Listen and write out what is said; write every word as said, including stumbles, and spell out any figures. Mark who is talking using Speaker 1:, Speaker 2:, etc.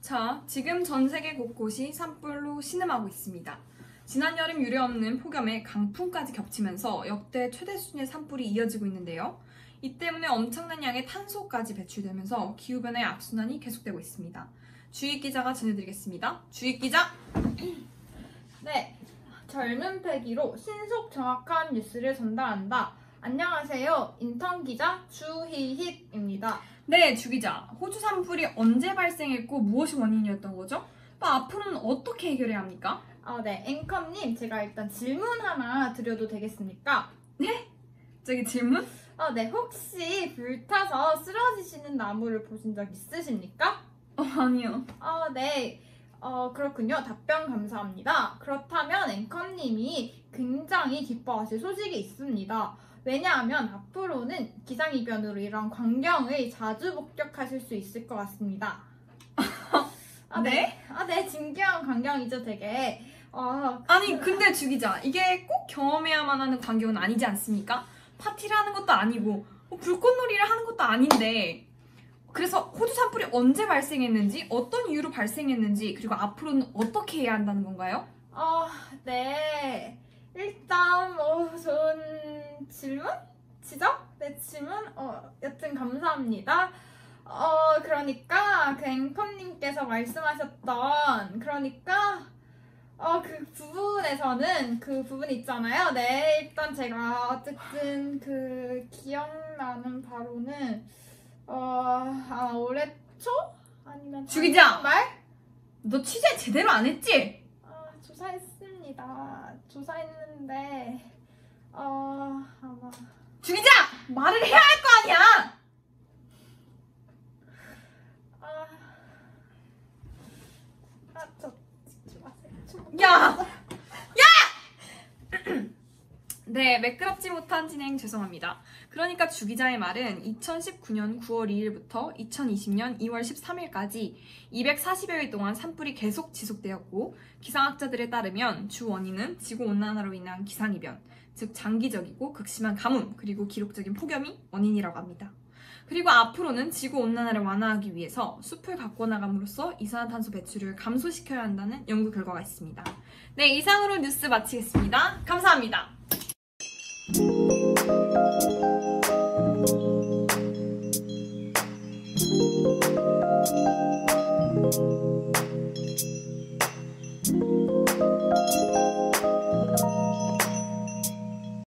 Speaker 1: 자, 지금 전 세계 곳곳이 산불로 신음하고 있습니다. 지난 여름 유례없는 폭염에 강풍까지 겹치면서 역대 최대 수준의 산불이 이어지고 있는데요. 이 때문에 엄청난 양의 탄소까지 배출되면서 기후변화의 악순환이 계속되고 있습니다. 주익 기자가 전해드리겠습니다. 주익 기자!
Speaker 2: 네, 젊은 패기로 신속 정확한 뉴스를 전달한다. 안녕하세요. 인턴 기자 주희희입니다.
Speaker 1: 네, 주 기자. 호주 산불이 언제 발생했고 무엇이 원인이었던 거죠? 또 앞으로는 어떻게 해결해야 합니까?
Speaker 2: 아, 네, 앵커님, 제가 일단 질문 하나 드려도 되겠습니까?
Speaker 1: 네? 저기 질문?
Speaker 2: 아, 네, 혹시 불타서 쓰러지시는 나무를 보신 적 있으십니까?
Speaker 1: 어, 아니요.
Speaker 2: 아, 네. 어, 그렇군요. 답변 감사합니다. 그렇다면 앵커님이 굉장히 기뻐하실 소식이 있습니다. 왜냐하면 앞으로는 기상이변으로 이런 광경을 자주 목격하실 수 있을 것 같습니다. 아, 네?
Speaker 1: 네?
Speaker 2: 아, 네. 진귀한 광경이죠, 되게. 어,
Speaker 1: 아니, 근데 주 기자, 이게 꼭 경험해야만 하는 광경은 아니지 않습니까? 파티를 하는 것도 아니고 뭐 불꽃놀이를 하는 것도 아닌데, 그래서 호주 산불이 언제 발생했는지, 어떤 이유로 발생했는지, 그리고 앞으로는 어떻게 해야 한다는 건가요?
Speaker 2: 어, 네. 일단 뭐 좋은 질문? 지적? 네, 질문? 어, 여튼 감사합니다. 어, 그러니까 그 앵커님께서 말씀하셨던 그러니까 어, 그 부분에서는 그 부분 있잖아요. 네, 일단 제가 어쨌든 그 기억나는 바로는 어, 아, 올해 초? 아니면
Speaker 1: 주 기자!
Speaker 2: 말?
Speaker 1: 너 취재 제대로 안 했지?
Speaker 2: 아, 조사했습니다. 조사했는데 어, 아마
Speaker 1: 주 기자! 말을 해야 할 거 아니야!
Speaker 2: 아, 아, 저 집중하세요.
Speaker 1: 야! 야! 네, 매끄럽지 못한 진행 죄송합니다. 그러니까 주 기자의 말은 이천십구 년 구월 이일부터 이천이십 년 이월 십삼일까지 이백사십여 일 동안 산불이 계속 지속되었고, 기상학자들에 따르면 주 원인은 지구온난화로 인한 기상이변, 즉 장기적이고 극심한 가뭄, 그리고 기록적인 폭염이 원인이라고 합니다. 그리고 앞으로는 지구온난화를 완화하기 위해서 숲을 가꿔 나감으로써 이산화탄소 배출을 감소시켜야 한다는 연구 결과가 있습니다. 네, 이상으로 뉴스 마치겠습니다. 감사합니다.